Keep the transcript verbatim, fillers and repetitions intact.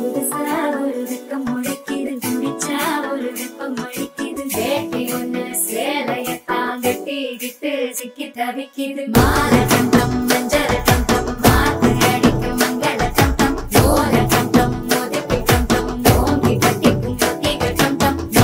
புதுசா ஒரு வெக்கம் முழிக்குது குடிச்சா ஒரு வெப்பம் அழிக்குது வேட்டி ஒண்ணு சேலையத்தான் கட்டிக்கிட்டு சிக்கி தவிக்குது மாலை கண்டம் மஞ்சள்